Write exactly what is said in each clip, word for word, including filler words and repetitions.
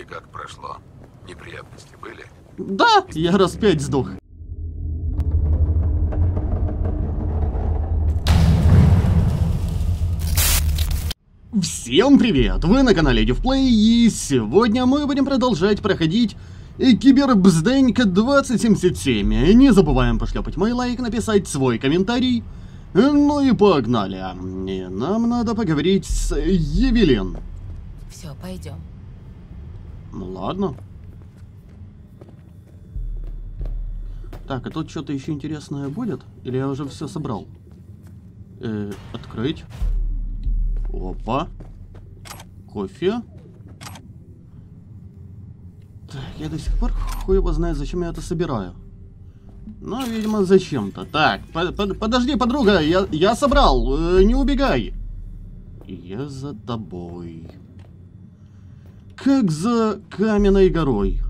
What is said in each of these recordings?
как прошло? Неприятности были? Да, я раз пять сдох. Всем привет! Вы на канале Дювплей, и сегодня мы будем продолжать проходить Кибербзденька двадцать семьдесят семь. Не забываем пошлепать мой лайк, написать свой комментарий. Ну и погнали. И нам надо поговорить с Евелин. Все, пойдем. Ну ладно. Так, а тут что-то еще интересное будет? Или я уже все собрал? Э, открыть. Опа. Кофе. Так, я до сих пор хуй его знает, зачем я это собираю. Ну, видимо, зачем-то. Так, по по подожди, подруга, я, я собрал, э, не убегай. Я за тобой. Как за каменной горой.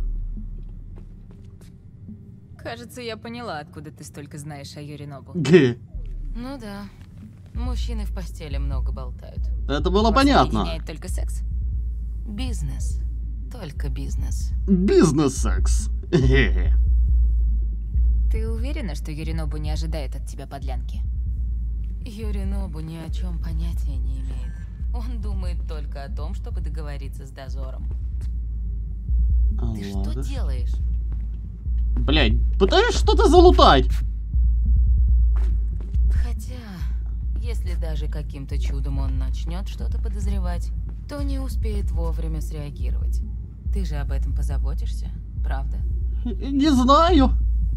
Кажется, я поняла, откуда ты столько знаешь о Юринобу. Г. Ну да. Мужчины в постели много болтают. Это было Вас понятно. объединяет только секс. Бизнес. Только бизнес. Бизнес-секс. Хе-хе. Ты уверена, что Юринобу не ожидает от тебя подлянки? Юринобу ни о чем понятия не имеет. Он думает только о том, чтобы договориться с дозором. А Ты ладно. что делаешь? Блядь, пытаюсь что-то залутать. Хотя, если даже каким-то чудом он начнет что-то подозревать, то не успеет вовремя среагировать. Ты же об этом позаботишься, правда? Не знаю.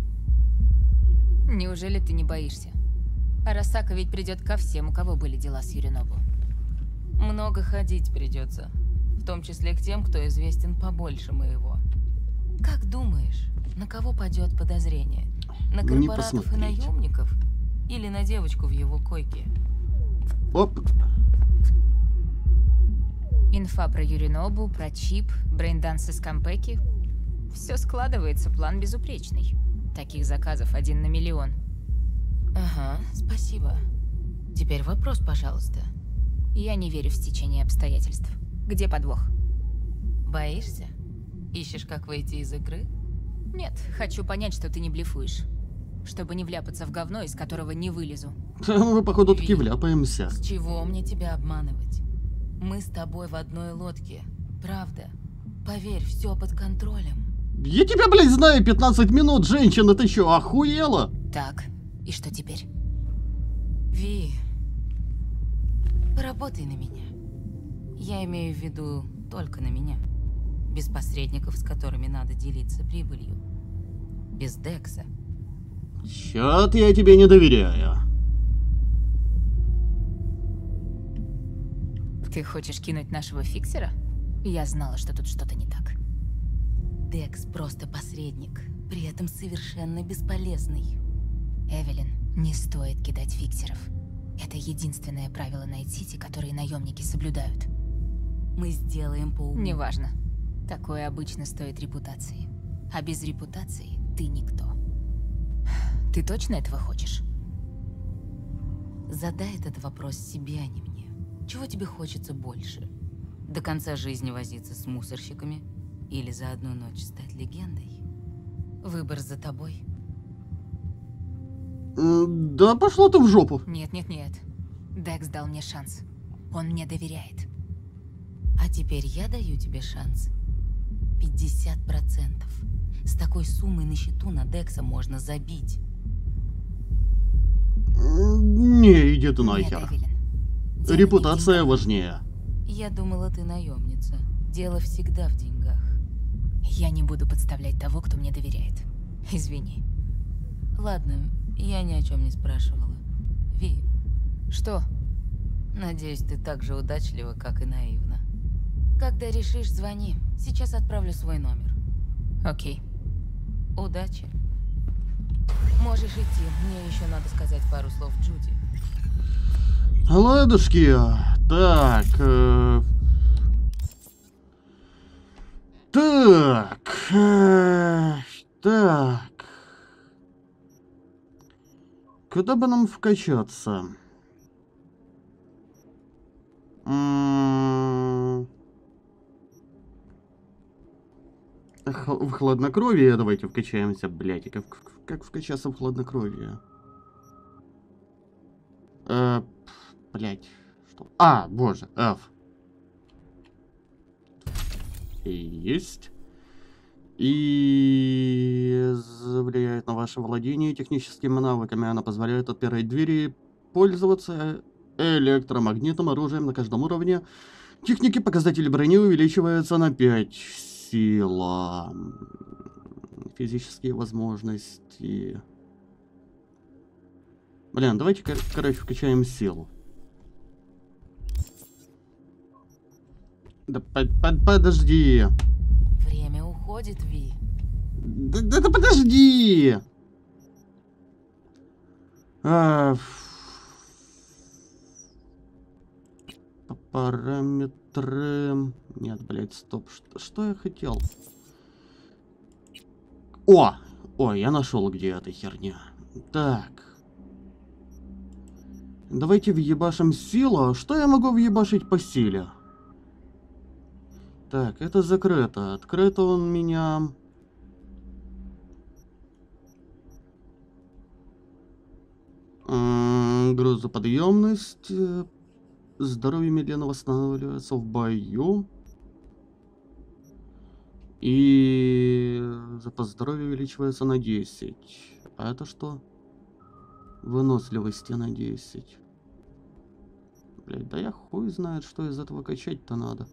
Неужели ты не боишься? Арасака ведь придет ко всем, у кого были дела с Юринобу. Много ходить придется, в том числе к тем, кто известен побольше моего. Как думаешь, на кого падет подозрение? На Не корпоратов и посмотреть. наемников? Или на девочку в его койке? Оп. Инфа про Юринобу, про чип, брейнданс из Кампеки. Все складывается, план безупречный. Таких заказов один на миллион. Ага, спасибо. Теперь вопрос, пожалуйста. Я не верю в стечение обстоятельств. Где подвох? Боишься? Ищешь, как выйти из игры? Нет, хочу понять, что ты не блефуешь. Чтобы не вляпаться в говно, из которого не вылезу. Мы, походу, таки Ви, вляпаемся. С чего мне тебя обманывать? Мы с тобой в одной лодке. Правда. Поверь, все под контролем. Я тебя, блядь, знаю пятнадцать минут, женщина, ты чё, охуела? Так, и что теперь? Ви, поработай на меня. Я имею в виду только на меня. Без посредников, с которыми надо делиться прибылью. Без Декса. Чё-то я тебе не доверяю. Ты хочешь кинуть нашего фиксера? Я знала, что тут что-то не так. Декс просто посредник, при этом совершенно бесполезный. Эвелин, не стоит кидать фиксеров. Это единственное правило Найт-Сити, которое наемники соблюдают. Мы сделаем по уму. Неважно. Такое обычно стоит репутации. А без репутации ты никто. Ты точно этого хочешь? Задай этот вопрос себе, а не мне. Чего тебе хочется больше? До конца жизни возиться с мусорщиками? Или за одну ночь стать легендой? Выбор за тобой. М, Да пошла ты в жопу. Нет, нет, нет. Декс дал мне шанс. Он мне доверяет. А теперь я даю тебе шанс. пятьдесят процентов. С такой суммой на счету на Декса можно забить. М, Не, иди ты Нет, нахер. Эвелин. Дело не Репутация в деньгах. важнее. Я думала, ты наемница. Дело всегда в деньгах. Я не буду подставлять того, кто мне доверяет. Извини. Ладно, я ни о чем не спрашивала. Ви. Что? Надеюсь, ты так же удачлива, как и наивна. Когда решишь, звони. Сейчас отправлю свой номер. Окей. Удачи. Можешь идти. Мне еще надо сказать пару слов Джуди. Ладушки. Так. э, Так. э, Так. Куда бы нам вкачаться? М, Х в хладнокровие давайте вкачаемся, блядь. Как, как вкачаться в хладнокровие? Э, блядь. Что? А, боже, F. Есть. И влияет на ваше владение техническими навыками. Она позволяет отпирать двери, пользоваться электромагнитным оружием на каждом уровне. Техники показатели брони увеличиваются на пять. Сила. Физические возможности. Блин, давайте, кор короче, вкачаем силу. Да под под подожди. Время уходит, Ви. Да, да, да подожди. А, параметры. Нет, блядь, стоп. Что, что я хотел? О! Ой, я нашел, где эта херня. Так. Давайте въебашим силу. Что я могу въебашить по силе? Так, это закрыто. Открыто он меня... М-м, грузоподъемность. Здоровье медленно восстанавливается в бою. И запас здоровья увеличивается на десять. А это что? Выносливости на десять. Блять, да я хуй знает, что из этого качать-то надо.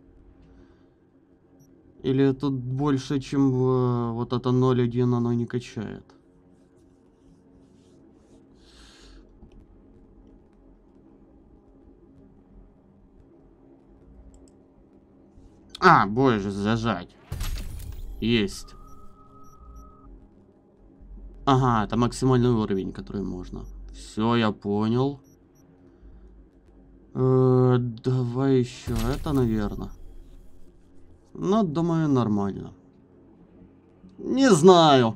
Или тут больше, чем в, вот это ноль один оно не качает. А, боже, зажать. Есть. Ага, это максимальный уровень, который можно. Все, я понял. Э, давай еще это, наверное. Ну, думаю, нормально. Не знаю.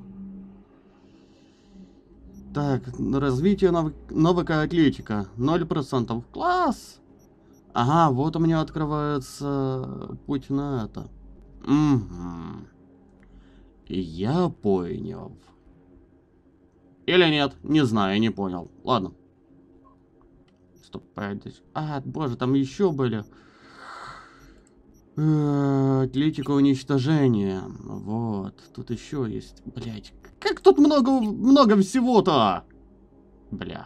Так, развитие навык, навыка атлетика. ноль процентов. Класс! Ага, вот у меня открывается путь на это. Угу. Я понял. Или нет, не знаю, не понял. Ладно. Стоп, подожди. А, боже, там еще были. Э-э, атлетика уничтожения. Вот, тут еще есть. Блять, как тут много, много всего-то. Бля.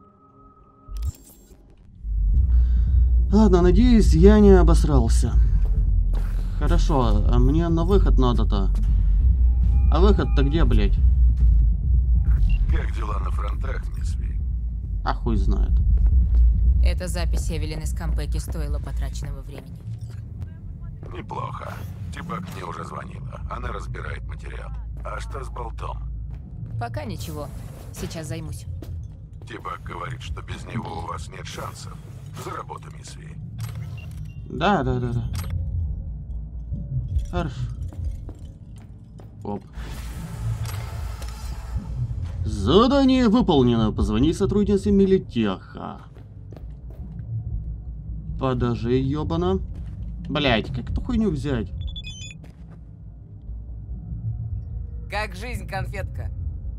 Ладно, надеюсь, я не обосрался. Хорошо, а мне на выход надо-то. А выход-то где, блять? Как дела на фронтах, мисс Ви? А хуй знает. Эта запись Эвелин из Кампеки стоила потраченного времени. Неплохо. Тибак мне уже звонила. Она разбирает материал. А что с болтом? Пока ничего. Сейчас займусь. Тибак говорит, что без него у вас нет шансов. За работу, мисс Ви. Да, да, да, да. Хорошо. Оп. Задание выполнено. Позвони сотруднице Милитеха. Подожди, ёбана. Блять, как эту хуйню взять? Как жизнь, конфетка?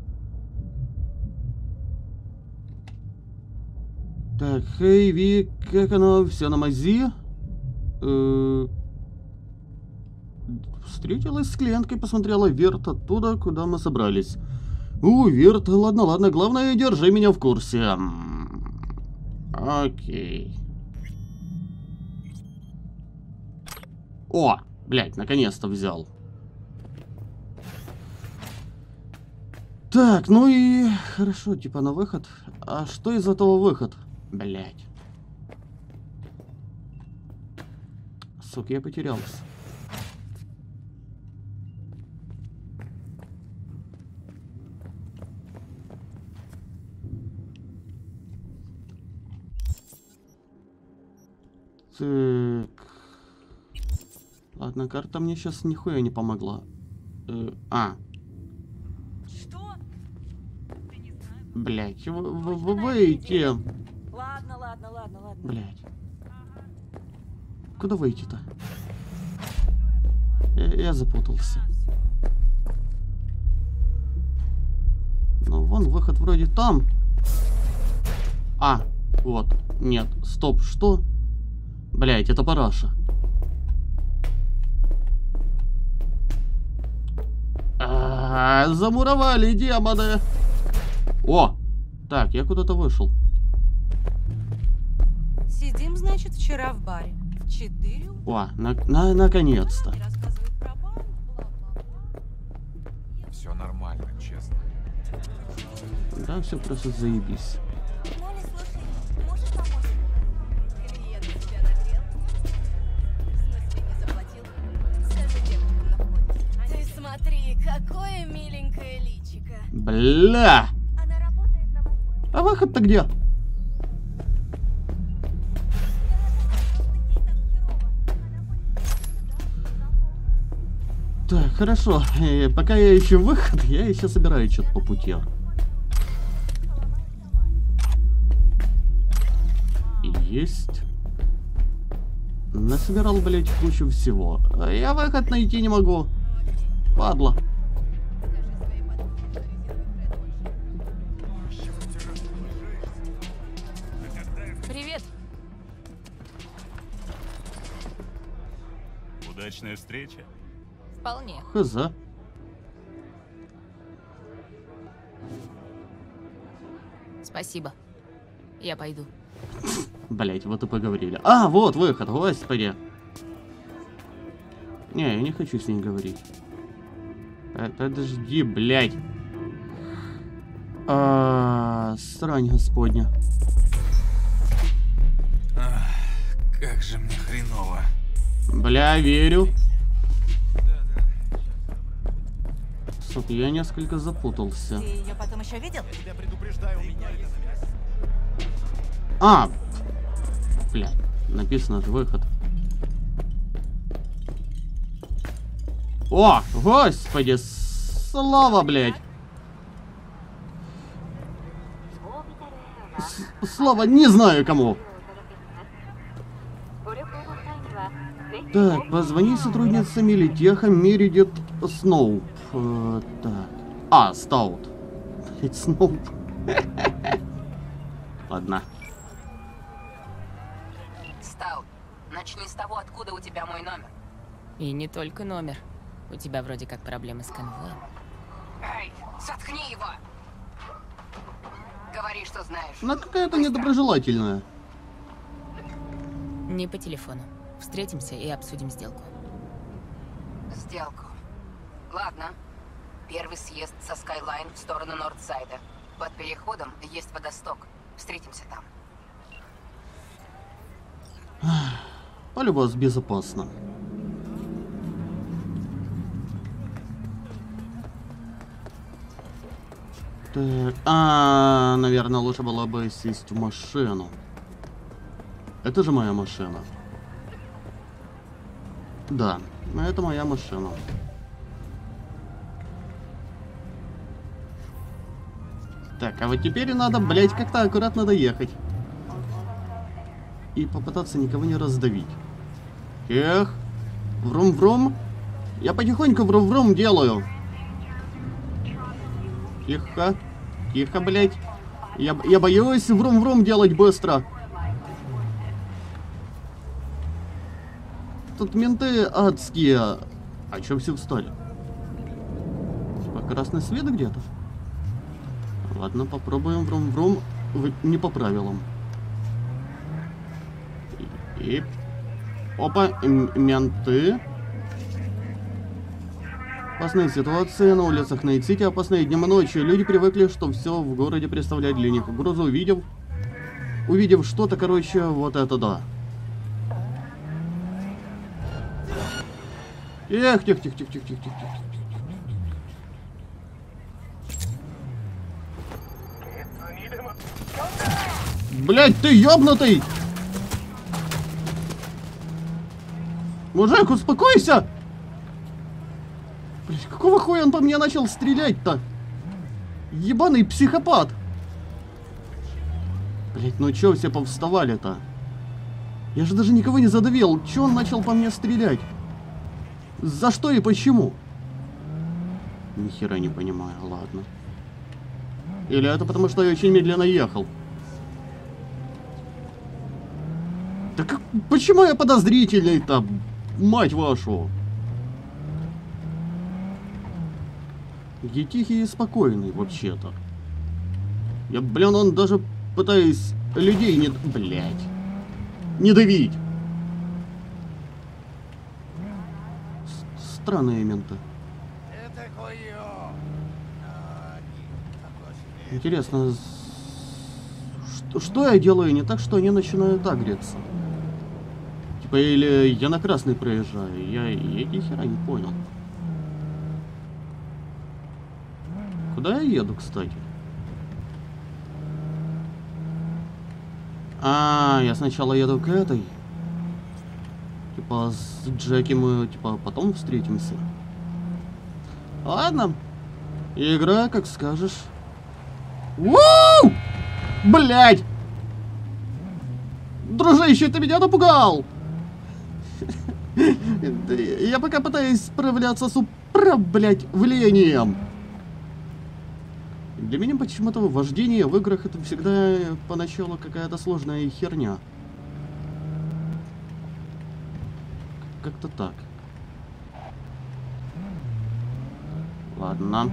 Так, хей, Ви, как оно все на мази? Э-э- Встретилась с клиенткой, посмотрела Верт оттуда, куда мы собрались. У, Верт, ладно, ладно, главное, держи меня в курсе. Окей. О, блядь, наконец-то взял. Так, ну и хорошо, типа на выход. А что из этого выход? Блядь. Сука, я потерялся. Так. Ладно, карта мне сейчас нихуя не помогла. Э, а. Что? Блять, вы, вы, вы, выйти. Ладно, ладно, ладно, ладно. Блять. Куда выйти-то? Я, я запутался. Вон выход вроде там. А, вот. Нет, стоп, что? Блять, это параша. А -а -а, замуровали демоны. О! Так, я куда-то вышел. Сидим, значит, вчера в баре. В четыре утра. О, на на наконец-то. Рассказывает про банк, бла-бла-бла. Все нормально, честно. Да, все просто заебись. Молли, слушай, можешь помочь? Клиент тебя нагрел? В смысле, не заплатил? Скажи девушкам на входе. Ты смотри, какое миленькое личико. Бля! Она работает на восьмой. А выход-то где? Так, хорошо. Э, пока я ищу выход, я еще собираю что-то по пути. Есть. Насобирал, блять, кучу всего. А я выход найти не могу. Падла. Привет. Удачная встреча. Вполне. Хз. Спасибо. Я пойду. Блять, вот и поговорили. А, вот выход, господи. Не, я не хочу с ней говорить. Подожди, блять. А, срань господня. Ах, как же мне хреново. Бля, верю. Сука, я несколько запутался. Ты ее потом еще видел? А! Бля, написано же выход. О, господи, слава, блядь. С Слава не знаю кому. Так, позвони сотруднице Милитеха Мередит Сноуп. Э, так. А, Стаут. Блять, Сноуп. Ладно. Стаут, начни с того, откуда у тебя мой номер. И не только номер. У тебя вроде как проблемы с конвоем. Эй, заткни его! Говори, что знаешь. Она какая-то недоброжелательная. Не по телефону. Встретимся и обсудим сделку. Сделку. Ладно. Первый съезд со Скайлайн в сторону Нордсайда. Под переходом есть водосток. Встретимся там. Полюбас безопасно. Так, а, наверное, лучше было бы сесть в машину. Это же моя машина. Да, это моя машина. Так, а вот теперь надо, блять, как-то аккуратно доехать. И попытаться никого не раздавить. Эх, врум-врум. Я потихоньку врум-врум делаю. Тихо, тихо, блять. Я, я боюсь врум-врум делать быстро. Тут менты адские. А чё все встали? Типа красный свет где-то? Ладно, попробуем врум-врум не по правилам. И... и... Опа, менты. Опасные ситуации на улицах Найт-Сити, опасные днем и ночью. Люди привыкли, что все в городе представляет для них угрозу. Увидев, увидев что-то, короче, вот это да. Эх, тихо, тихо, тихо, тихо, тихо, тихо, тихо. Блять, ты ёбнутый! Мужик, успокойся! Блять, какого хуя он по мне начал стрелять-то? Ебаный психопат! Блять, ну чё все повставали-то? Я же даже никого не задавил. Чё он начал по мне стрелять? За что и почему? Ни хера не понимаю, ладно. Или это потому, что я очень медленно ехал? Да как, почему я подозрительный-то, мать вашу? Я тихий и спокойный, вообще-то. Я, блин, он даже пытаюсь людей не... Блядь. Не давить. С Странные менты. Интересно, что, что я делаю не так, что они начинают агриться? Типа, или я на красный проезжаю? Я, я ни хера не понял. Куда я еду, кстати? А, я сначала еду к этой. Типа, с Джеки мы, типа, потом встретимся. Ладно. Игра, как скажешь. Уу! Блять! Дружище, ты меня напугал! Я пока пытаюсь справляться с упра, блять, влиянием. Для меня почему-то вождение в играх это всегда поначалу какая-то сложная херня. Как-то так. Ладно.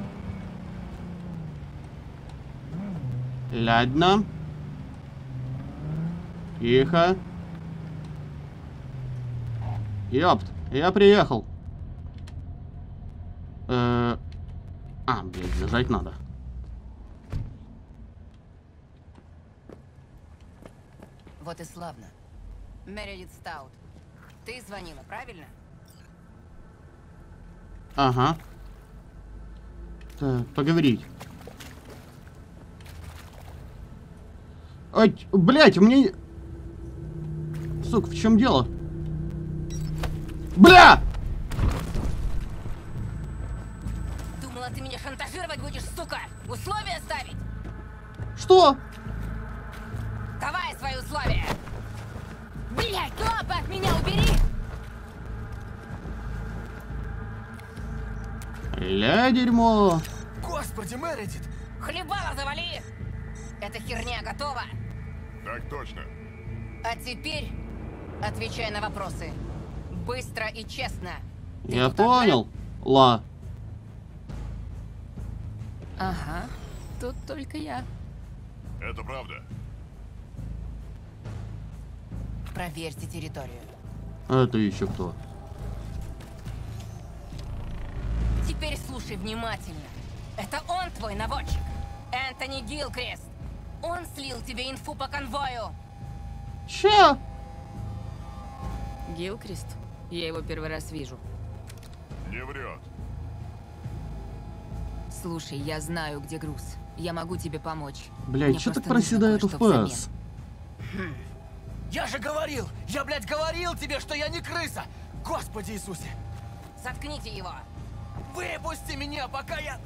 Ладно. Тихо. Ёпт, я приехал. Э-э- а, блядь, зажать надо. Вот и славно. Мередит Стаут. Ты звонила, правильно? Ага. Так, поговорить. Ой, блять, мне... Сука, в чем дело? Бля! Думала, ты меня шантажировать будешь, сука! Условия ставить! Что? Давай свои условия! Блять, лапы от меня убери! Ля, дерьмо. Господи, Мередит! Хлебало завали! Эта херня готова! Так точно. А теперь отвечай на вопросы. Быстро и честно. Ты Я тут понял. Ла. Ага, тут только я. Это правда. одна? Проверьте территорию. Это еще кто? Теперь слушай внимательно. Это он твой наводчик. Энтони Гилкрест. Он слил тебе инфу по конвою. Че? Гилкрест? Я его первый раз вижу. Не врет. Слушай, я знаю, где груз. Я могу тебе помочь. Блять, Мне что так просто нужно проседает кое-что эф пи эс? взамен. Я же говорил! Я, блядь, говорил тебе, что я не крыса! Господи Иисусе! Заткните его. Выпусти меня, пока я...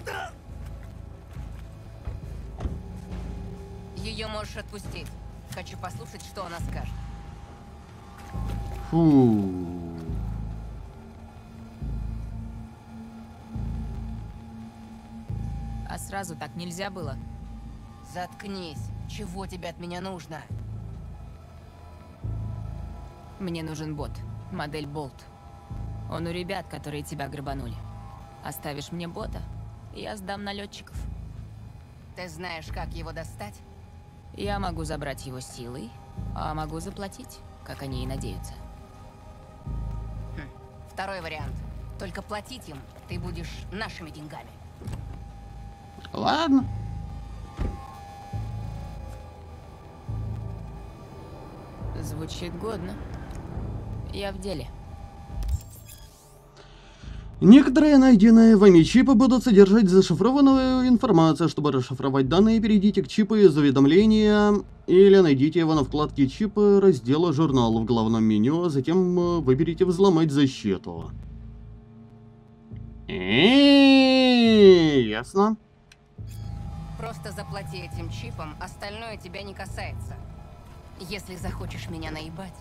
Ее можешь отпустить. Хочу послушать, что она скажет. Фу. А сразу так нельзя было? Заткнись. Чего тебе от меня нужно? Мне нужен бот. Модель Болт. Он у ребят, которые тебя грабанули. Оставишь мне бота, я сдам налетчиков. Ты знаешь, как его достать? Я могу забрать его силой, а могу заплатить, как они и надеются. Хм. Второй вариант. Только платить им ты будешь нашими деньгами. Ладно. Звучит годно. Я в деле. Некоторые найденные вами чипы будут содержать зашифрованную информацию. Чтобы расшифровать данные, перейдите к чипу из уведомления или найдите его на вкладке чипы раздела журнал в главном меню, а затем выберите взломать защиту. И ясно. Просто заплати этим чипом, остальное тебя не касается. Если захочешь меня наебать.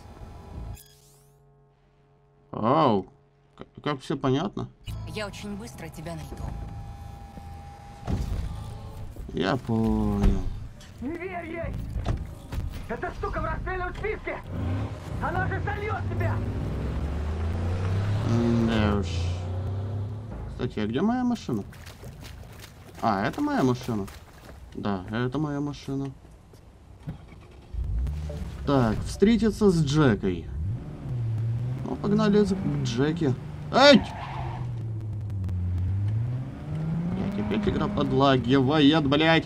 Оу. Как все понятно? Я очень быстро тебя найду. Я понял. Не верь ей! Эта штука в расстрельном списке! Она же сольет тебя! Да уж. Кстати, а где моя машина? А, это моя машина. Да, это моя машина. Так, встретиться с Джекой. Ну, погнали к Джеке. Эй! Блять, опять игра подлагивает, блять.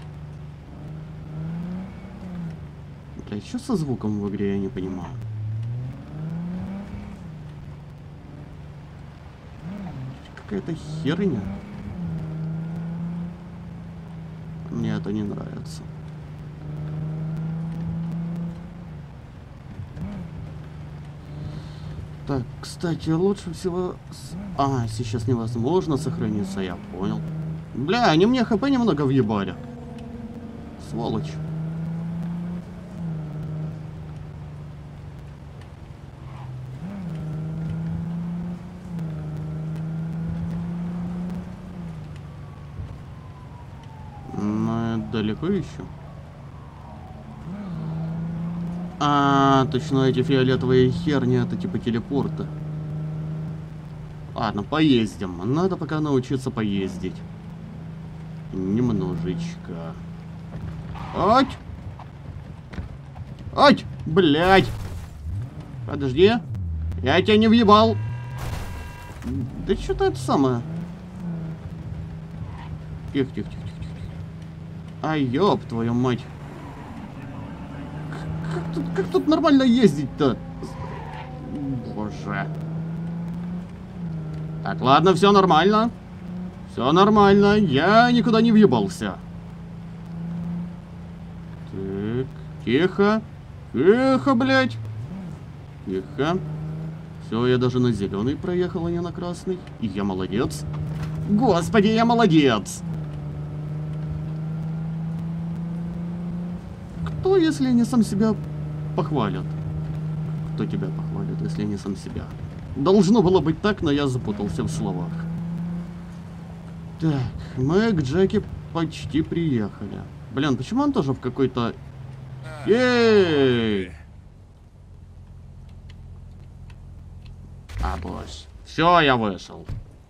Блять, что со звуком в игре, я не понимаю. Какая-то херня. Мне это не нравится. Так, кстати, лучше всего... с- А, сейчас невозможно сохраниться, я понял. Бля, они мне хп немного въебали. Сволочь. Но далеко еще. А, точно, эти фиолетовые херни, это типа телепорта. Ладно, поездим. Надо пока научиться поездить. Немножечко. Ать! Ать! Блядь! Подожди. Я тебя не въебал. Да что-то это самое. Тихо, тихо, тихо, тихо, тихо. А ёб твою мать. Как тут, как тут нормально ездить-то? Боже. Так, ладно, все нормально. Все нормально. Я никуда не въебался. Так, тихо. Тихо, блядь. Тихо. Все, я даже на зеленый проехал, а не на красный. И я молодец. Господи, я молодец. Кто, если не сам себя похвалит? Кто тебя похвалит, если не сам себя? Должно было быть так, но я запутался в словах. Так, мы к Джеки почти приехали. Блин, почему он тоже в какой-то... Ей! А, боже. Все, я вышел.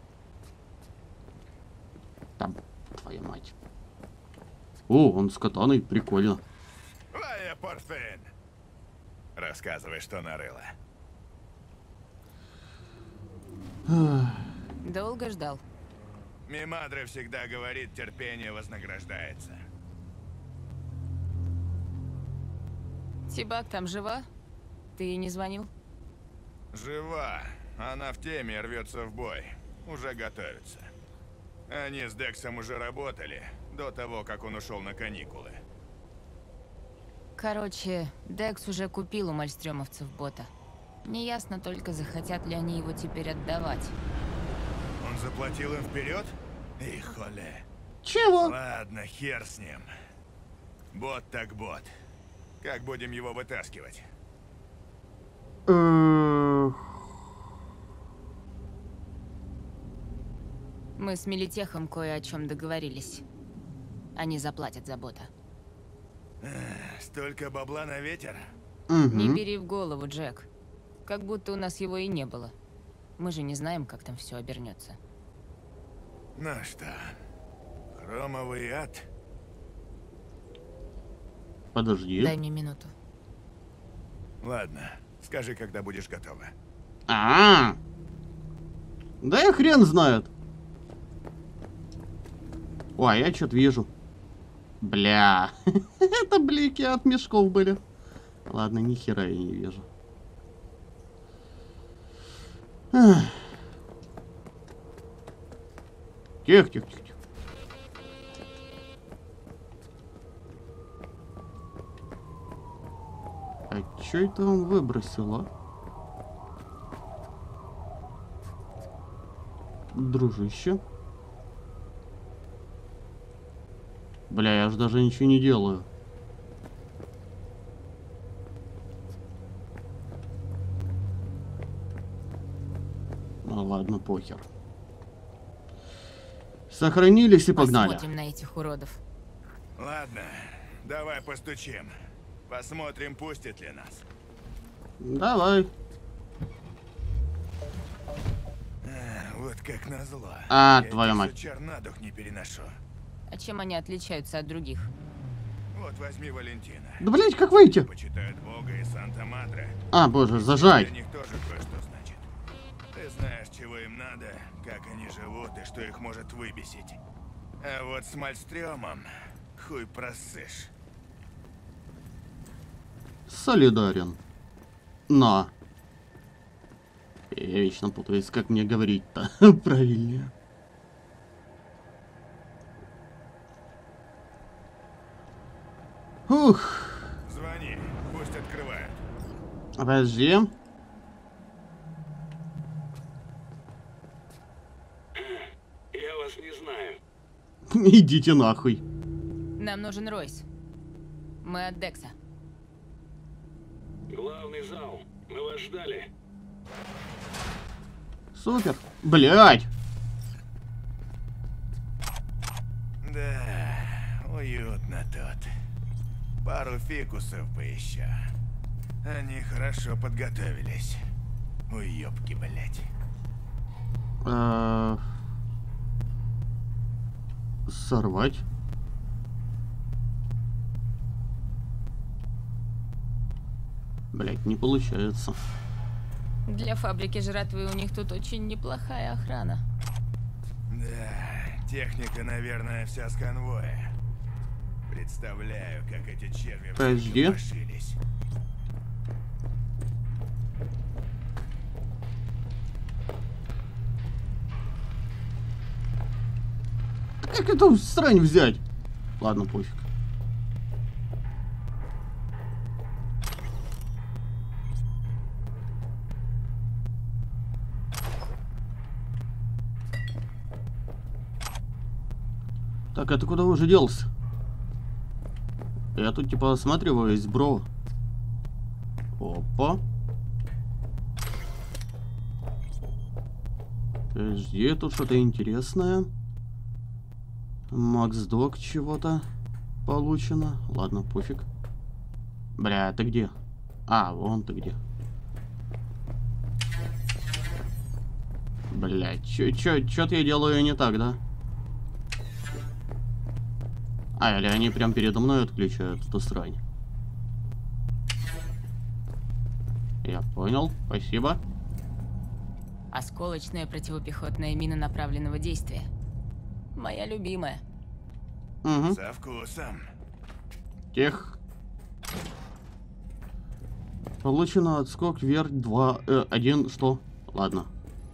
Там, твою мать. О, он с катаной, прикольно. Лая Порфейн. Рассказывай, что нарыла. Долго ждал? Мимадре всегда говорит, терпение вознаграждается. Тибак там жива? Ты ей не звонил? Жива. Она в теме, рвется в бой. Уже готовится. Они с Дексом уже работали до того, как он ушел на каникулы. Короче, Декс уже купил у мальстрёмовцев бота. Неясно только, захотят ли они его теперь отдавать. Он заплатил им вперед? Их холе. Чего? Ладно, хер с ним. Бот так бот. Как будем его вытаскивать? Э, Мы с Милитехом кое о чем договорились. Они заплатят за бота. Столько бабла на ветер? Не Угу. бери в голову, Джек. Как будто у нас его и не было. Мы же не знаем, как там все обернется. Ну что, хромовый ад? Подожди. Дай мне минуту. Ладно, скажи, когда будешь готова. А, -а, -а. Да и хрен знает. Ой, я что-то вижу. Бля. Это блики от мешков были. Ладно, ни хера я не вижу. Ах. Тихо, тихо, тихо, тихо. А чё это он выбросил, а? Дружище. Бля, я же даже ничего не делаю. Ну ладно, похер. Сохранились и погнали. Посмотрим на этих уродов. Ладно, давай постучим. Посмотрим, пустит ли нас. Давай. А, вот как назло. А, Я твою этих мать. сучар на дух не переношу. А чем они отличаются от других? Вот возьми Валентина. Да, блять, как выйти? Почитают Бога и Санта-Мадре. А, боже, зажать. Для них тоже кое-что значит. Ты знаешь, чего им надо, как они живут и что их может выбесить. А вот с Мальстрёмом хуй просышь. Солидарен. На. Я вечно путаюсь, как мне говорить-то правильнее. Ух. Звони, пусть открывают. Подожди. Я вас не знаю. Идите нахуй. Нам нужен Ройс. Мы от Декса. Главный зал. Мы вас ждали. Супер. Блять. Да, уютно тут. Пару фикусов поищу. Они хорошо подготовились. Уёбки, блять. Э, Сорвать. Блять, не получается. Для фабрики жратвы у них тут очень неплохая охрана. Да, техника, наверное, вся с конвоя. Представляю, как эти черви Подожди. пошились. Как эту срань взять? Ладно, пофиг. Так, это куда уже делся? Я тут типа осматриваюсь, бро. Опа. Подожди, тут что-то интересное. Макс Док чего-то получено. Ладно, пофиг. Бля, ты где? А, вон ты где. Бля, чё, чё, чё-то я делаю не так, да? А, или они прям передо мной отключают эту срань. Я понял, спасибо. Осколочная противопехотная мина направленного действия. Моя любимая. Угу. Со вкусом. Тех. Получено отскок вверх два, э, один, что? Ладно.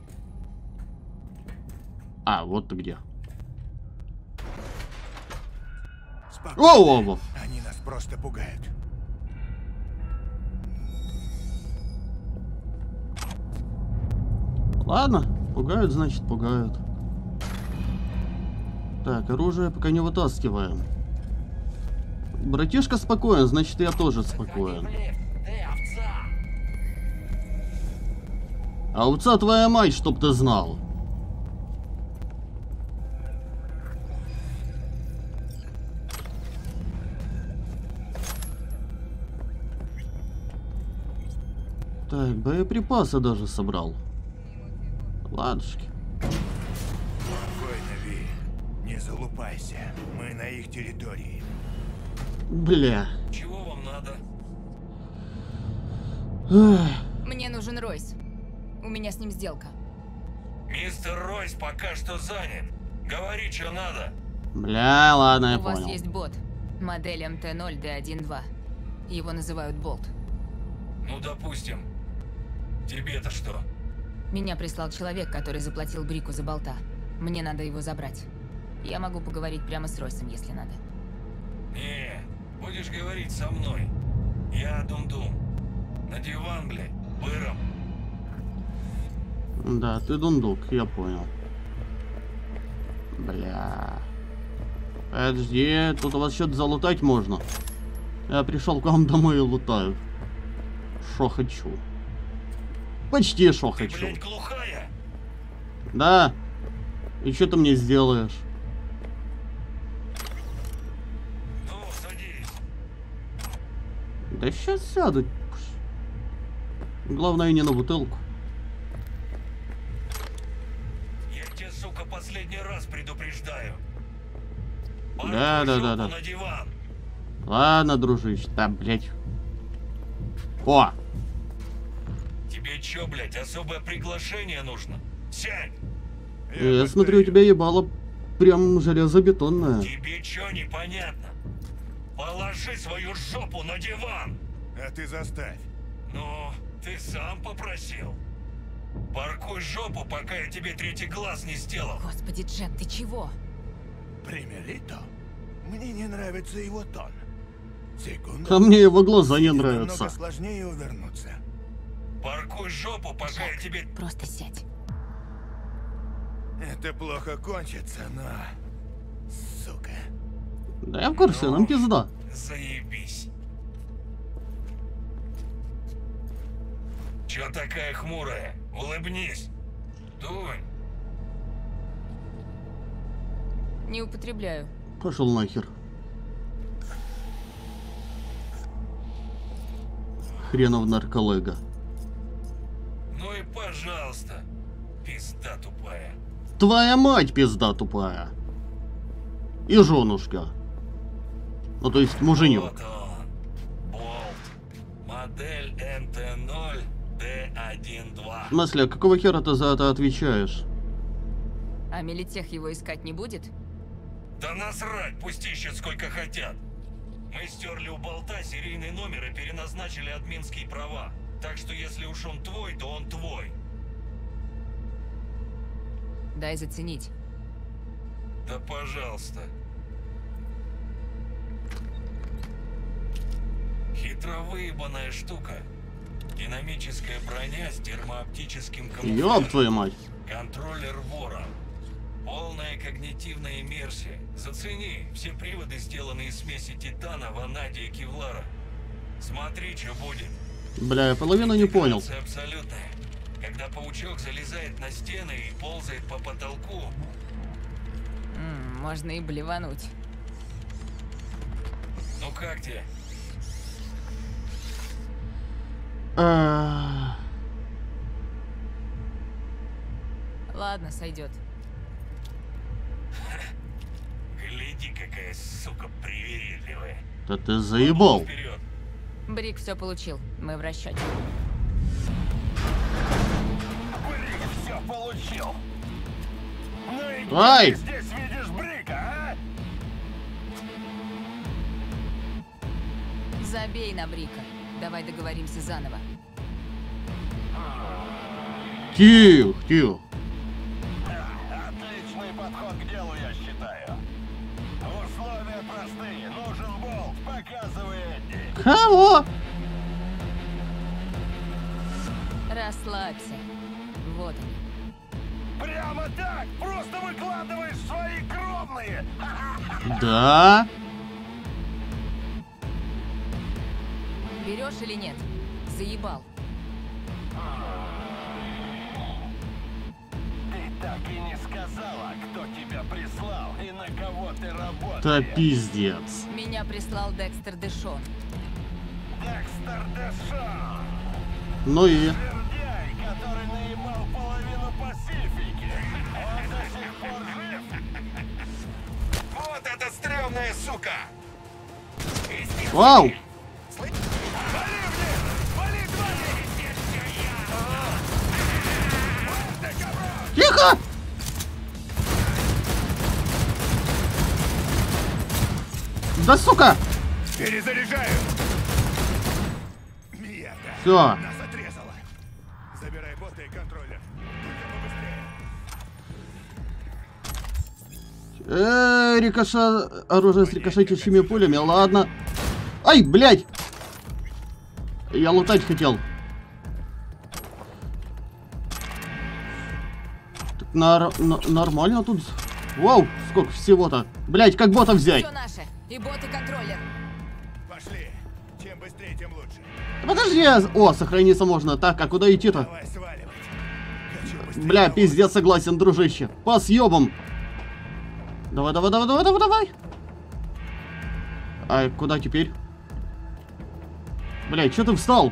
А, вот ты где. Спокойно. Воу-воу-воу. Они нас просто пугают. Ладно, пугают, значит пугают. Так, оружие пока не вытаскиваем. Братишка спокоен, значит я тоже спокоен. Овца твоя мать, чтоб ты знал. Так, боеприпасы даже собрал. Ладушки. Спокойно, Ви. Не залупайся. Мы на их территории. Бля. Чего вам надо? Эх. Мне нужен Ройс. У меня с ним сделка. Мистер Ройс пока что занят. Говори, что надо. Бля, ладно, я У вас понял. есть бот. Модель эм тэ ноль дэ один два. Его называют Болт. Ну, допустим. Тебе-то что? Меня прислал человек, который заплатил Брику за болта. Мне надо его забрать. Я могу поговорить прямо с Ройсом, если надо. Не, будешь говорить со мной. Я Дум-Дум. На диван, блядь, быром. Да, ты дундук, я понял. Бля. Подожди, тут у вас что-то залутать можно. Я пришел к вам домой и лутаю. Шо хочу. Почти шо Ты, хочу. блядь, глухая? Да. И что ты мне сделаешь? Да сейчас сяду. Главное не на бутылку. Я тебя, сука, последний раз предупреждаю. Да, да, да, да. На диван. Ладно, дружище, да, блядь. О! Тебе чё, блядь, особое приглашение нужно? Сядь! Я, Я смотрю, у тебя ебало прям железобетонное. Тебе чё непонятно? Положи свою жопу на диван! А ты заставь. Ну, ты сам попросил. Паркуй жопу, пока я тебе третий глаз не сделал. Господи, Джек, ты чего? Примерито? Мне не нравится его тон. Секунду. А мне его глаза не Намного нравятся. сложнее увернуться. Паркуй жопу, пока Джек, я тебе... просто сядь. Это плохо кончится, но... Сука. Да я в курсе, нам пизда. Заебись. Чё такая хмурая? Улыбнись. Дунь. Не употребляю. Пошел нахер. Хренов нарколега. Ну и пожалуйста. Пизда тупая. Твоя мать пизда тупая. И женушка. Ну то есть муженек. Вот он. Болт. Модель эн тэ ноль дэ один два. В смысле, а какого хера ты за это отвечаешь? А Милитех его искать не будет? Да насрать, пусть ищут сколько хотят. Мы стерли у болта серийный номер и переназначили админские права. Так что если уж он твой, то он твой. Дай заценить. Да пожалуйста. Хитро выебанная штука. Динамическая броня с термооптическим камуфляжем. Ёб твою мать. Контроллер вора. Полная когнитивная иммерсия. Зацени, все приводы сделаны из смеси титана, ванадия и кевлара. Смотри, что будет. Бля, я половину не понял. Интеграция абсолютная. Когда паучок залезает на стены и ползает по потолку. М, можно и блевануть. Ну как тебе? А, Ладно, сойдет. Гляди, какая сука привередливая. Да ты заебал. Вперед. Брик все получил. Мы в расчете. Брик все получил. Ну и где Ай! ты здесь видишь Брика, а? Забей на Брика. Давай договоримся заново. Тихо, тихо. Отличный подход к делу, я считаю. Условия простые. Нужен болт. Показывай Эдди. Кого? Расслабься. Вот они. Прямо так! Просто выкладываешь свои кровные! Да. Берешь или нет? Заебал. Ты так и не сказала, кто тебя прислал и на кого ты работаешь. Да пиздец. Меня прислал Декстер Дэшон. Декстер Дэшон. Ну и... Жердяй, который наебал половину Пасифики. Он до сих пор жив? Вот эта стрёмная сука! Вау! Тихо! Да сука! Перезаряжаю! Мията! Все. Нас отрезала! Забирай бота и контроллер. Только побыстрее. Э, рикоша... Оружие с рикошетящими пулями, ладно. Ай, блядь! Я лутать хотел. Так нар... на- нормально тут. Вау, сколько всего-то. Блядь, как бота взять? Все наше. И бот, и контроллер. Пошли! Чем быстрее, тем лучше. Да подожди, я... О, сохраниться можно. Так, а куда идти-то? Давай сваливать. Хочу быстрее Бля, на пиздец, согласен, дружище. По съебам. Давай, давай, давай, давай, давай, давай. А куда теперь? Блядь, что ты встал?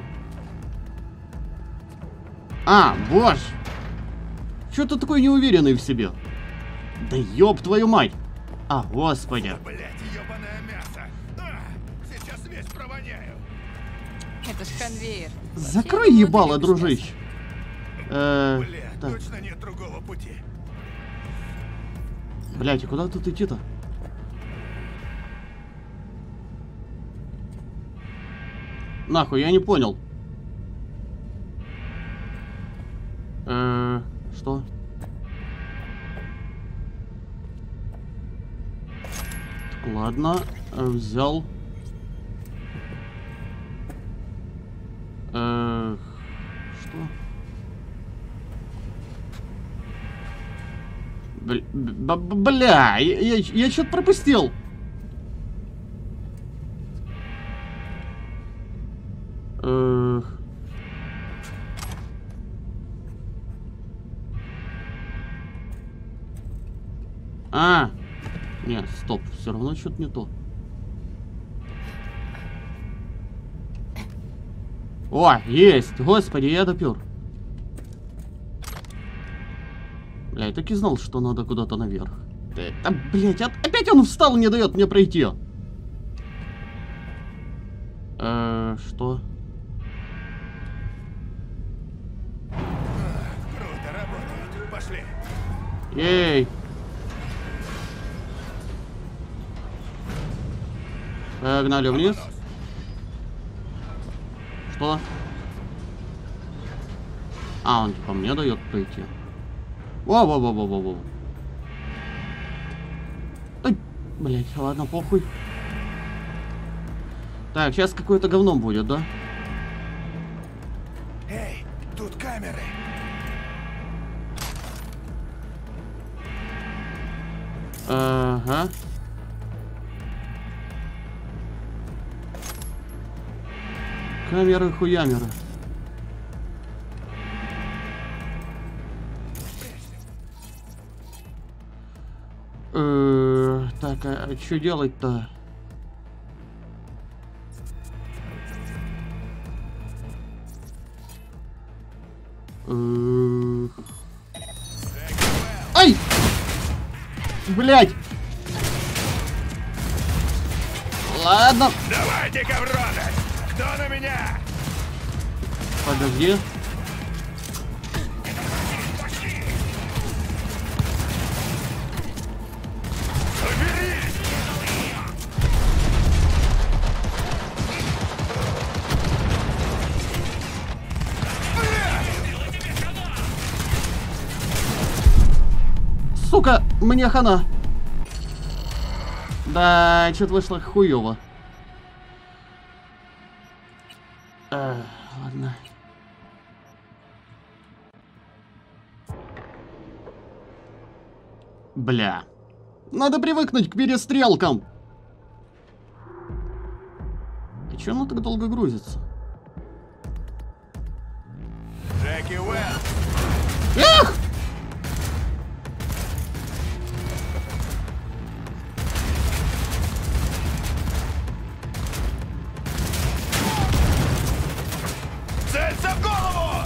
А, боже. Чё ты такой неуверенный в себе? Да ёб твою мать. А, господи. Блять, ёбаное мясо. А, сейчас весь провоняю. Это ж конвейер. Закрой ебало, дружище. Э, Бля, так. точно нет другого пути. Блять, а куда тут идти-то? Нахуй, я не понял. Э, что? Так, ладно, э, взял. Э, что? Бля, б- б- бля, я, я, я что-то пропустил. Э, А, нет, стоп, все равно что-то не то. О, есть, господи, я допер. Бля, я так и знал, что надо куда-то наверх. Да, блять, опять он встал, не дает мне пройти. Э, что? Круто работает. Пошли. Ей! Погнали вниз. Что? А, он типа мне дает пройти. Во-во-во-во-во-во. Ай, блять, ладно, похуй. Так, сейчас какое-то говно будет, да? Эй, тут камеры. Ага. Камеры хуямеры. Э, так, а, а что делать-то? Э, Ай! Блять! Ладно. Давайте, ковроны! Кто на меня? Подожди. Сука, мне хана. Да, что-то вышло хуёво. Э, ладно. Бля. Надо привыкнуть к перестрелкам. А чё оно так долго грузится? Джеки Уэлл! Эх! Целься в голову!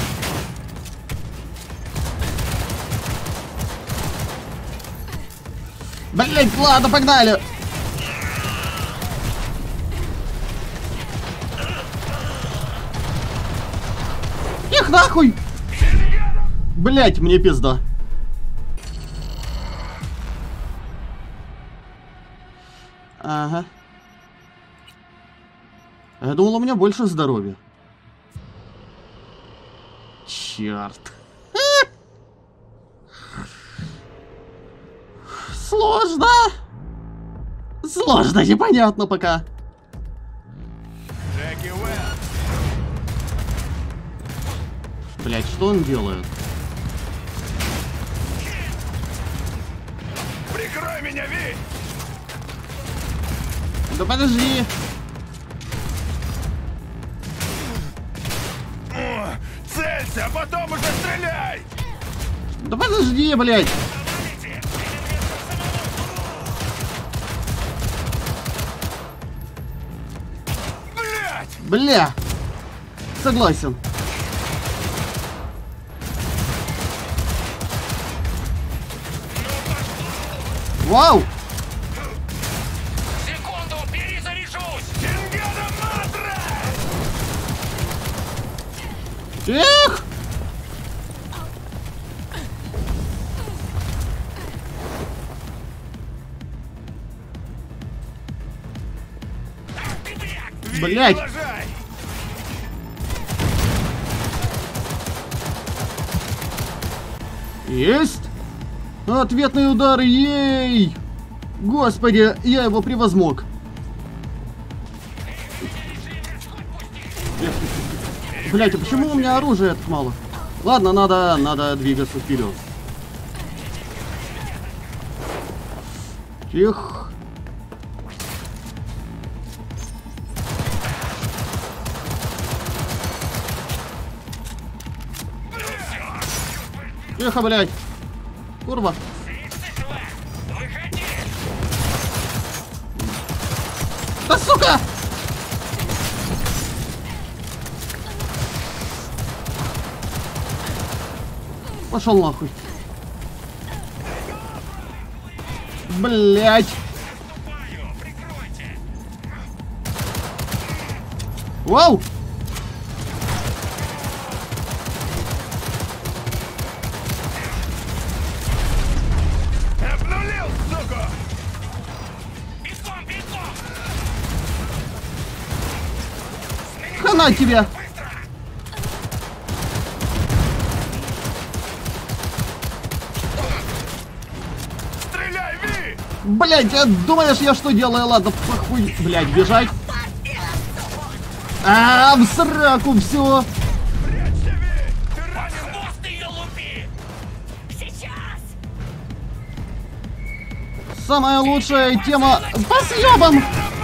Блять, ладно, погнали! Их нахуй! Блять, мне пизда. Ага. Я думал, у меня больше здоровья. Черт. Сложно. Сложно, непонятно пока. Джеки Уэлл! Блять, что он делает? Прикрой меня, Ви! Да подожди. О, целься, а потом уже стреляй! Да подожди, блять. Блять! Бля. Согласен. Вау! Секунду, перезаряжусь! Эх! Блять! Есть! Ответный удар, ей! Господи, я его превозмог. Блять, а почему у меня оружия так мало? Ладно, надо, надо двигаться вперед. Тихо. Тихо, блядь. Курва. Да сука! Пошел нахуй. Блять. Вау! Обнулил, сука! Бегом, бегом! Хана тебя! Стреляй, Ви! Блять, а думаешь, я что делаю? Ладно, похуй. Блять, бежать. А, в сраку все. Хвост ее лупи! Сейчас! Самая лучшая тема по съебам.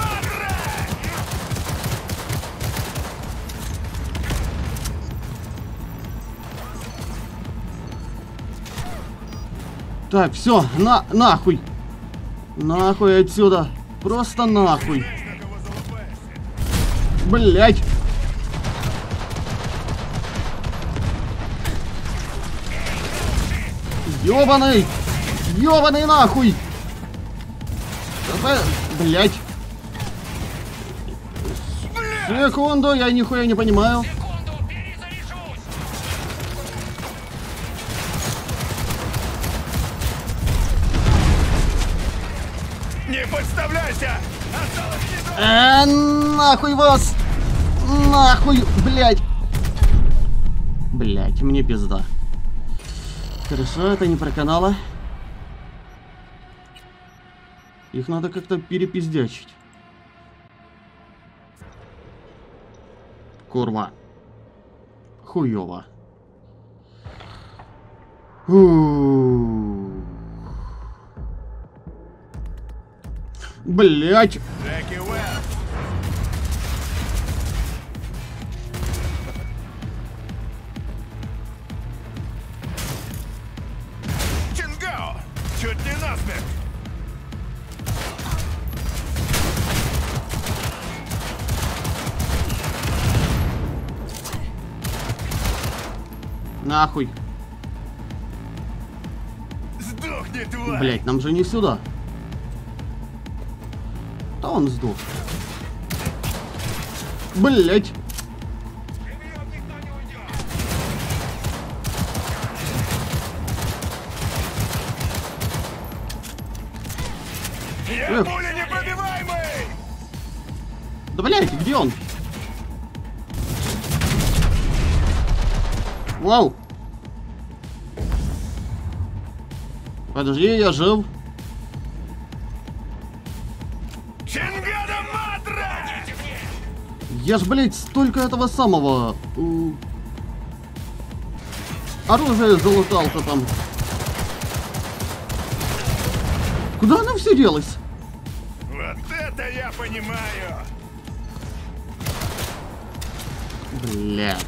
Так, все, на, нахуй. Нахуй отсюда. Просто нахуй. Блять. Ёбаный. Ёбаный нахуй. Блять. Секунду, я нихуя не понимаю. Не подставляйся! А, нахуй вас! Нахуй, блять! Блять, мне пизда. Хорошо, это не проканало. Их надо как-то перепиздячить. Курва. Хуёво. Фу. Блять. Джеки Уэлл. Чингао! Чуть не насмерть! Нахуй. Сдохни, тварь! Блять, нам же не сюда. Да он сдох. Блять. Я Эх. пуля непробиваемый! Да блять, где он? Вау. Подожди, я жив. Чингада Матра! Я ж, блять, столько этого самого... э, оружие залутал-то там. Куда оно все делось? Вот это я понимаю! Блять.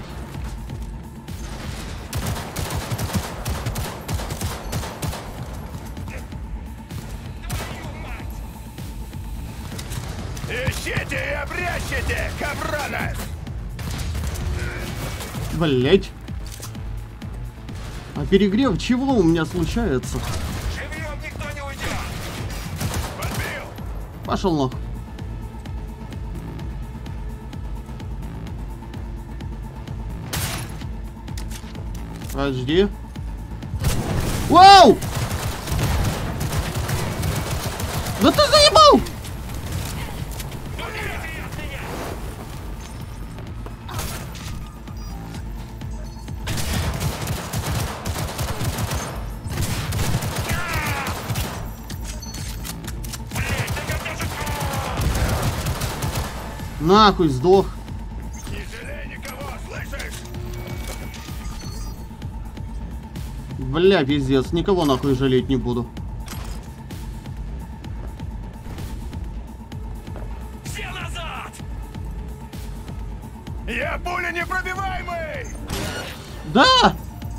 Ищите и обрящите, каброна! Блять. А перегрев чего у меня случается? Живьем никто не уйдет! Подбил! Пошел нахуй. Подожди. Вау! Да ты заебал! Нахуй сдох. Не жалей никого, слышишь? Бля, пиздец, никого нахуй жалеть не буду. Все назад! Я пуля непробиваемый! Да!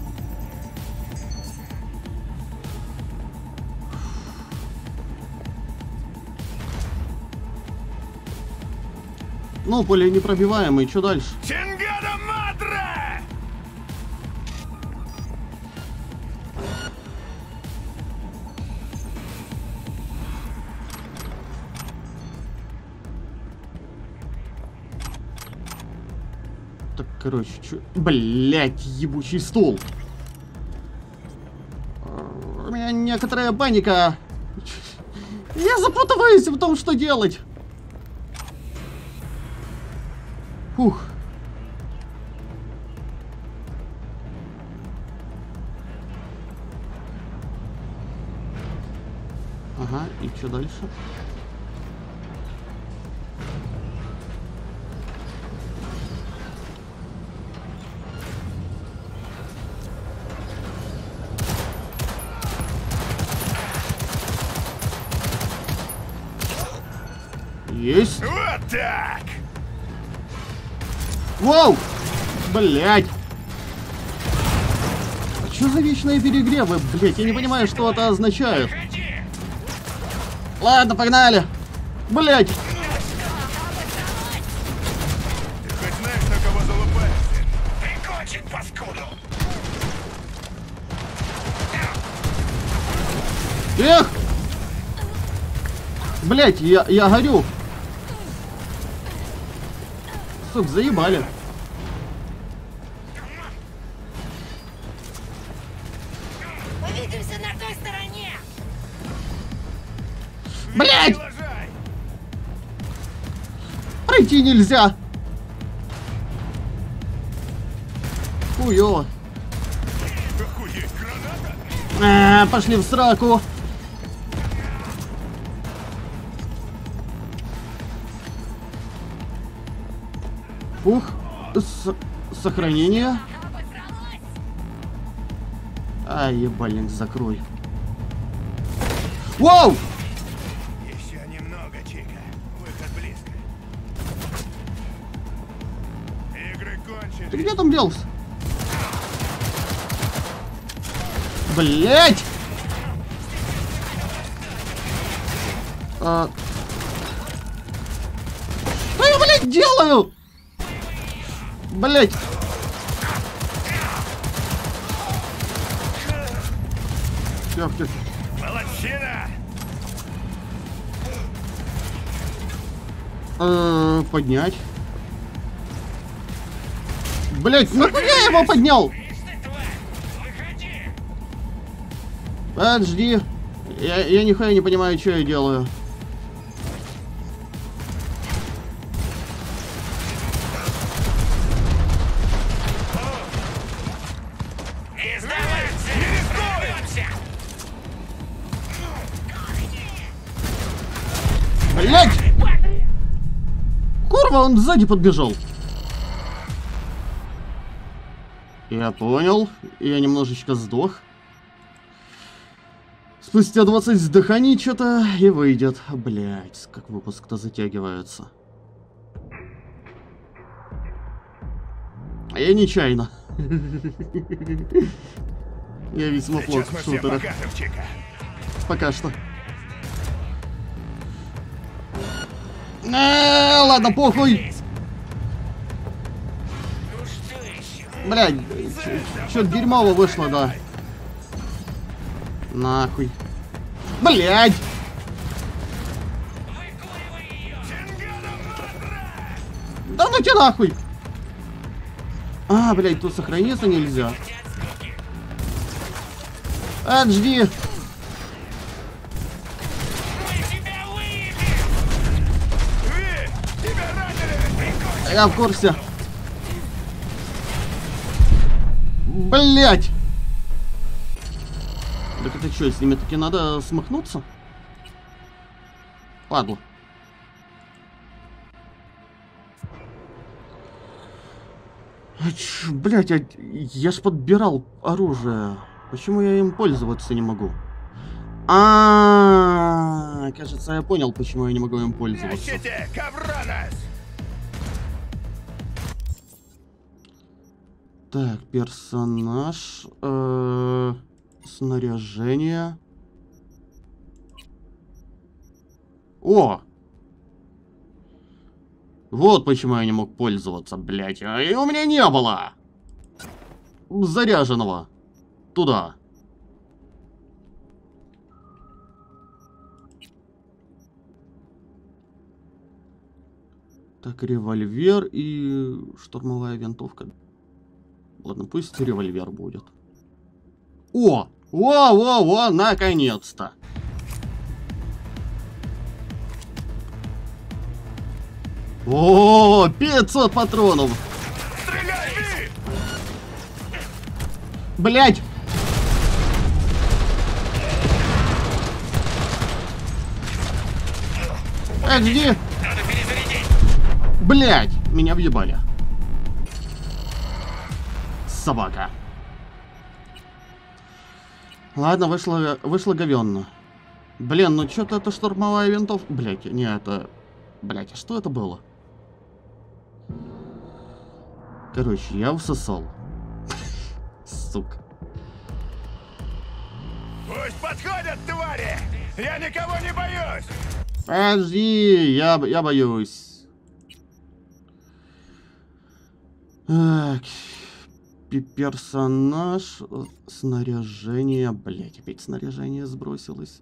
Ну, поле непробиваемый, что дальше? Чингада Мадра! Так, короче, чё... Блять, ебучий стол. У меня некоторая паника. Я запутываюсь в том, что делать. Фух. Ага, и что дальше? Есть. Вот так! Воу! Блять! А что за вечные перегревы? Блять, я не понимаю, что это означает. Ладно, погнали! Блять! Ты хоть знаешь, на кого залупаешься? Прикончить, паскуду! Эх! Блять, я, я горю! Сука, заебали. Увидимся на той стороне! Блять! Продолжай! Пройти нельзя! Хуёво. Охуеть, граната! А, пошли в сраку. Ух, с сохранение. А, ебальник, закрой. Вау! Еще немного, Чика. Выход близко. Игры кончились. Ты где там делся? Блять! А... Что я, блядь, делаю? Блять! Тихо, тихо. Молодчина! Э, поднять. Блять, нахуя я его поднял? Подожди. Я, я нихуя не понимаю, что я делаю. Блять! Курва, он сзади подбежал. Я понял. Я немножечко сдох. Спустя двадцать вздыханий что-то и выйдет. Блять, как выпуск-то затягивается. А я нечаянно. Я весьма плох в шутерах. А, ладно, похуй. Блядь, что дерьмово вышло, да. Нахуй. Блядь. Да ну тебе нахуй. А, блядь, тут сохраниться нельзя. Отжди. Я в курсе. Блять! Так это что, с ними таки надо смахнуться? Ладно. Блять, я, я ж подбирал оружие. Почему я им пользоваться не могу? А, -а, -а кажется, я понял, почему я не могу им пользоваться. Так, персонаж, э, снаряжение. О! Вот почему я не мог пользоваться, блядь. И у меня не было заряженного. Туда. Так, револьвер и штурмовая винтовка. Ладно, пусть револьвер будет. О! Во-во-во! Наконец-то! О, пятьсот патронов! Блять! Подожди! Блять! Меня въебали. Собака. Ладно, вышло, вышло говенно. Блин, ну что-то это штурмовая винтовка. Блять, не это... Блять, а что это было? Короче, я всосал. Сука. Пусть подходят, твари! Я никого не боюсь! Подожди, я, я боюсь. Так... Персонаж, снаряжение, блять, опять снаряжение сбросилось.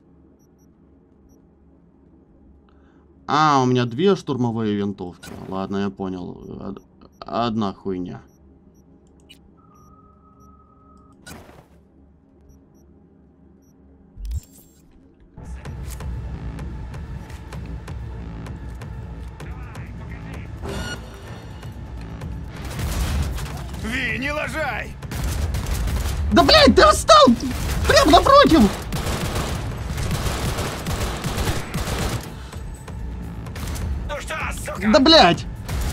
А, у меня две штурмовые винтовки. Ладно, я понял. Одна хуйня. Ви, не лажай! Да блядь, ты встал! Прям напротив! Ну что, сука? Да блядь!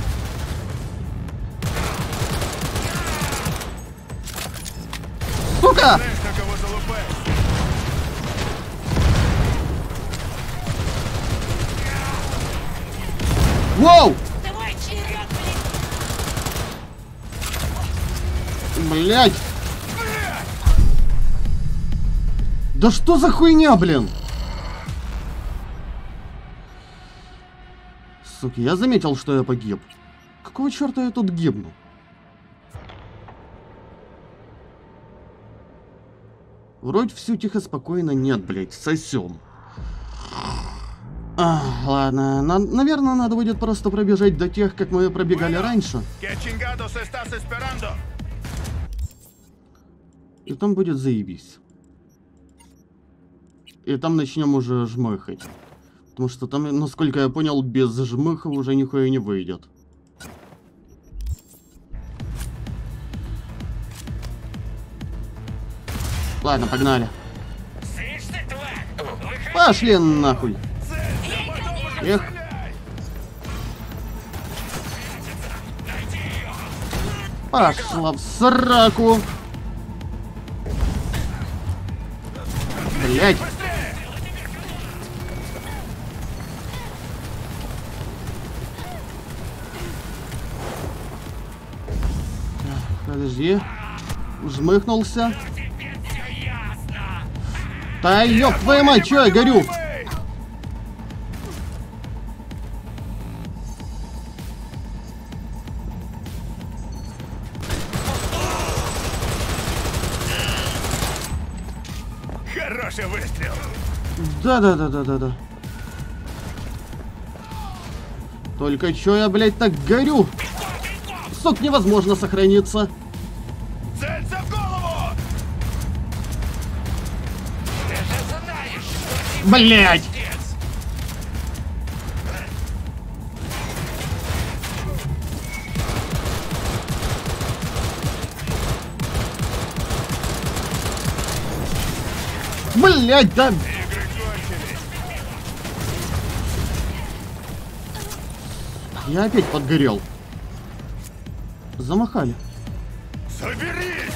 Сука! Знаешь, на кого залупаешь? Воу! Давай, черед, блин! Блядь! Да что за хуйня, блин? Сука, я заметил, что я погиб. Какого черта я тут гибну? Вроде все тихо, спокойно. Нет, блядь, сосем. А, ладно, на наверное, надо будет просто пробежать до тех, как мы пробегали раньше. И там будет заебись. И там начнем уже жмыхать. Потому что там, насколько я понял, без жмыха уже нихуя не выйдет. Ладно, погнали. Пошли нахуй. Эх. Пошла в сраку. Блять. Подожди. Жмыхнулся. Да ёб твою мать, чё я горю? Да-да-да-да-да-да. Только чё я, блядь, так горю? Сок, невозможно сохраниться. Целься в голову! Блядь! Блядь, да... Я опять подгорел. Замахали. Соберись!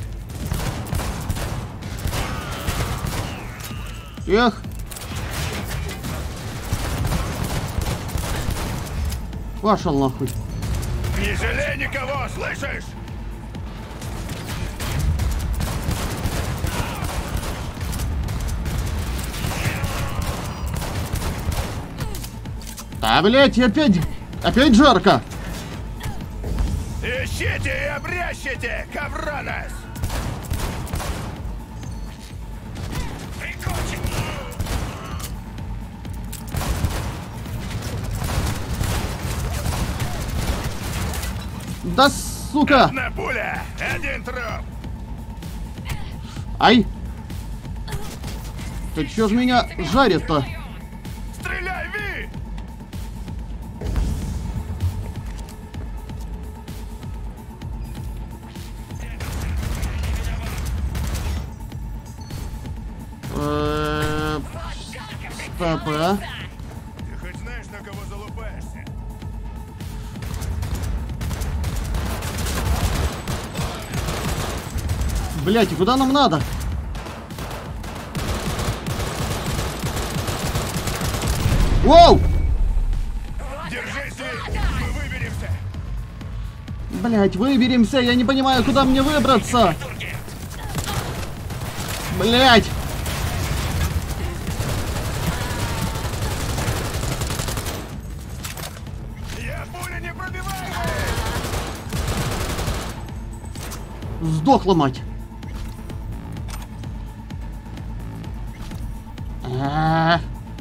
Эх. Пошел нахуй. Не жалей никого, слышишь? Да, блядь, и опять... Опять жарко. Ищите и обрящите, ковронос! Да сука! Одна пуля, один труп. Ай! Ты чё ж меня жарит-то? Стреляй, Ви! Э, Стоп, а? Ты хоть знаешь, на кого залупаешься? Блять, и куда нам надо? Воу! Держись, Ви! Мы выберемся! Блять, выберемся, я не понимаю, куда мне выбраться. Блять! Я пуля не пробиваю! Сдохла, мать. А-а-а.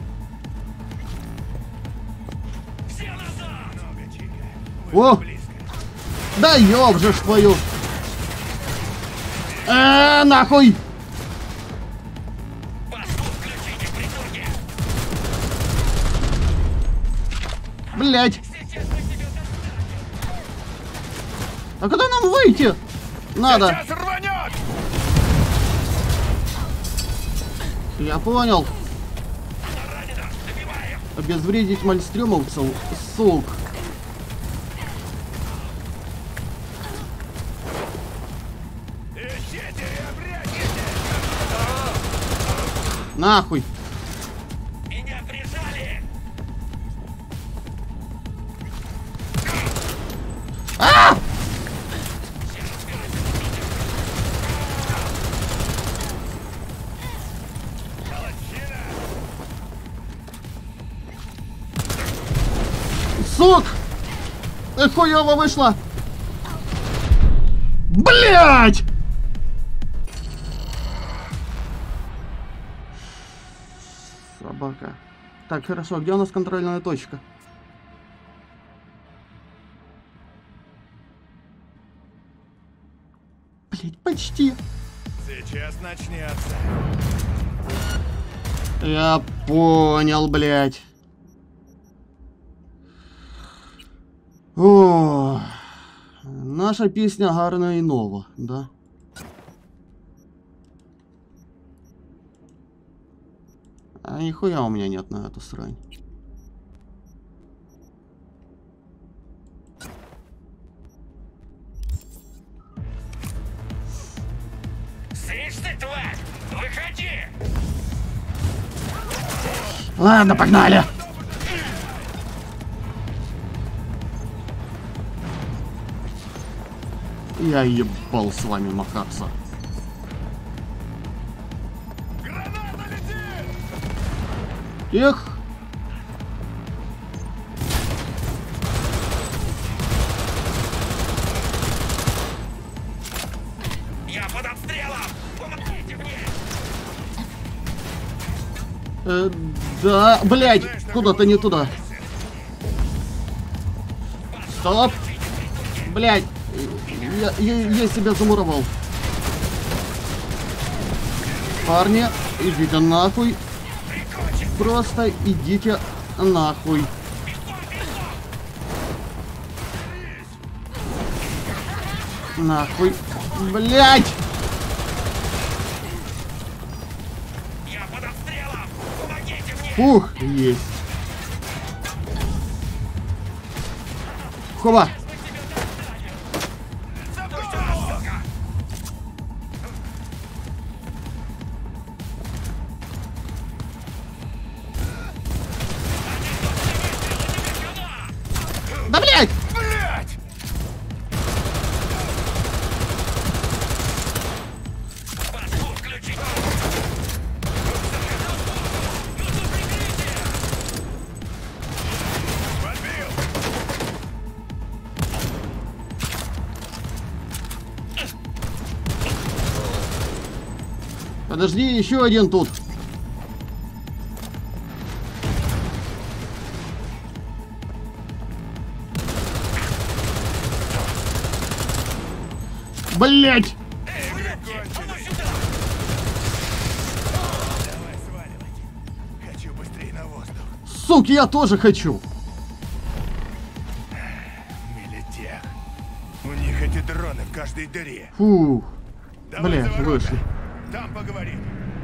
Много, Чика. О! Близко. Да ёб же ж твою! А, нахуй! Блять! А куда нам выйти? Надо. Сейчас рванет! Я понял. Обезвредить мальстрёмовцев, сок. Ищите и обрящите! Нахуй. Меня прижали! А! Сук! Э, хуёво вышло! Блять! Собака. Так, хорошо, где у нас контрольная точка? Блять, почти. Сейчас начнется. Я понял, блять. О, наша песня гарна і нова, да? А нихуя у меня нет на эту срань. Слышь ты, тварь! Выходи! Ладно, погнали! Я ебал с вами махаться. Граната летит! Эх! Я под обстрелом! Помогите мне! Э, да, блядь, куда-то не туда. Стоп. Блядь, я, я, я себя замуровал. Парни, идите нахуй. Просто идите нахуй. Нахуй. Блядь! Фух, есть. Хова! Да блядь! Блядь! Подожди, еще один тут. Блять! Давай сваливать. Хочу быстрее на воздух. Суки, я тоже хочу. Милитех. У них эти дроны в каждой дыре. Фух. Давай Бля, за ворота. вышли. Там поговорим.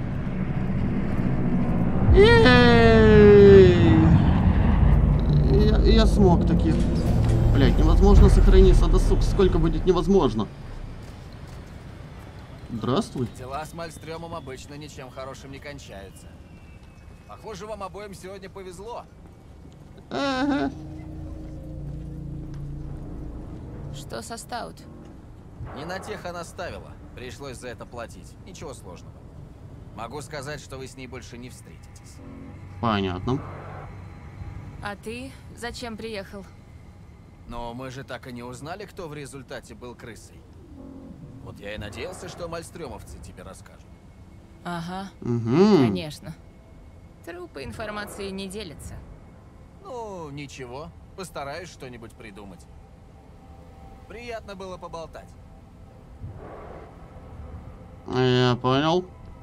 Ей! Я, я смог таки. Блять, невозможно сохраниться. Да сука, сколько будет невозможно. Здравствуй. Дела с Мальстрёмом обычно ничем хорошим не кончаются. Похоже, вам обоим сегодня повезло. Ага. Что со Стаут? Не на тех она ставила. Пришлось за это платить. Ничего сложного. Могу сказать, что вы с ней больше не встретитесь. Понятно. А ты зачем приехал? Но мы же так и не узнали, кто в результате был крысой. Вот я и надеялся, что мальстрёмовцы тебе расскажут. Ага, Угу. конечно. Трупы информации не делятся. Ну, ничего. Постараюсь что-нибудь придумать. Приятно было поболтать. Я понял.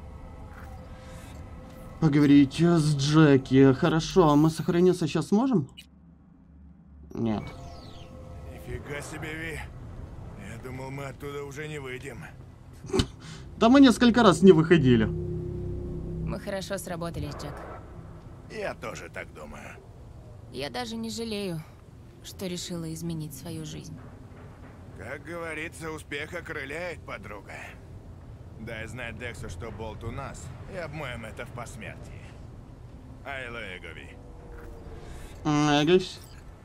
Поговорить с Джеки. Хорошо, а мы сохраниться сейчас сможем? Нет. Нифига себе, Ви. Я думал, мы оттуда уже не выйдем. Да мы несколько раз не выходили. Мы хорошо сработались, Джек. Я тоже так думаю. Я даже не жалею, что решила изменить свою жизнь. Как говорится, успех окрыляет, подруга. Дай знать Дексу, что болт у нас, и обмоем это в посмертии. Айлэгови. Агась.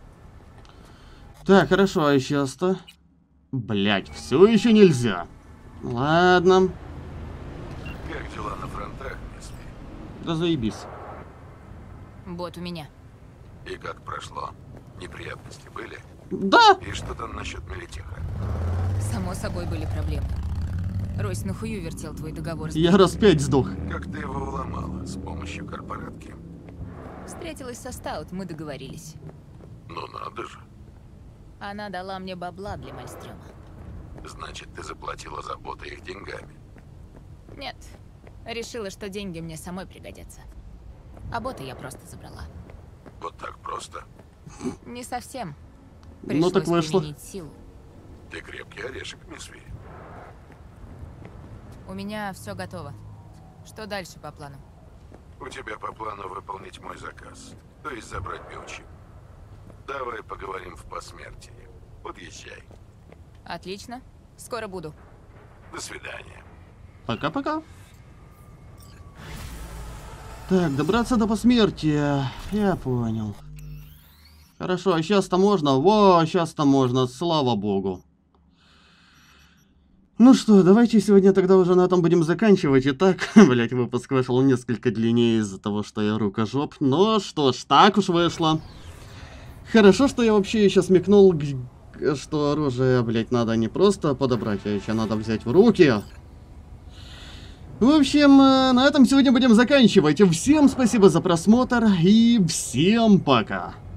Так, хорошо, а сейчас-то... Блять, все еще нельзя. Ладно. Как дела на фронтах, мисс Ви? Да заебись. Бот у меня. И как прошло? Неприятности были? Да! И что там насчет Милитеха? Само собой были проблемы. Ройс нахую вертел твой договор с... Я раз пять сдох. Как ты его уломала? С помощью корпоратки? Встретилась со Стаут, мы договорились. Ну надо же. Она дала мне бабла для Мальстрёма. Значит, ты заплатила за бота их деньгами. Нет. Решила, что деньги мне самой пригодятся. А бота я просто забрала. Вот так просто. Не совсем. Ну, Пришлось так вышло. применить силу. Ты крепкий орешек, мисс Ви. У меня все готово. Что дальше по плану? У тебя по плану выполнить мой заказ. То есть забрать биочип. Давай поговорим в посмертии. Подъезжай. Отлично. Скоро буду. До свидания. Пока-пока. Так, добраться до посмертия. Я понял. Хорошо, а сейчас-то можно? Во, сейчас-то можно, слава богу. Ну что, давайте сегодня тогда уже на этом будем заканчивать. Итак, блять, выпуск вышел несколько длиннее из-за того, что я рукожоп. Но что ж, так уж вышло. Хорошо, что я вообще еще смекнул, что оружие, блять, надо не просто подобрать, а еще надо взять в руки. В общем, на этом сегодня будем заканчивать. Всем спасибо за просмотр и всем пока.